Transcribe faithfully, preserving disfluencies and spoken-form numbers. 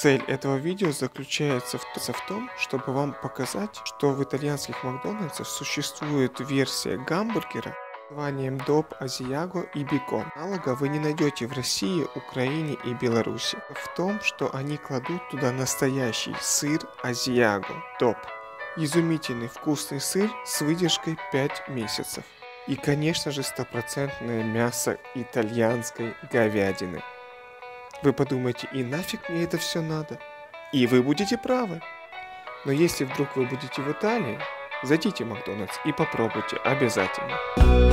Цель этого видео заключается в, в том, чтобы вам показать, что в итальянских Макдональдсах существует версия гамбургера с названием Доп Азиаго и Бекон. Аналога вы не найдете в России, Украине и Беларуси. В том, что они кладут туда настоящий сыр Азиаго, Доп. Изумительный вкусный сыр с выдержкой пять месяцев. И, конечно же, стопроцентное мясо итальянской говядины. Вы подумаете, и нафиг мне это все надо? И вы будете правы. Но если вдруг вы будете в Италии, зайдите в Макдональдс и попробуйте обязательно.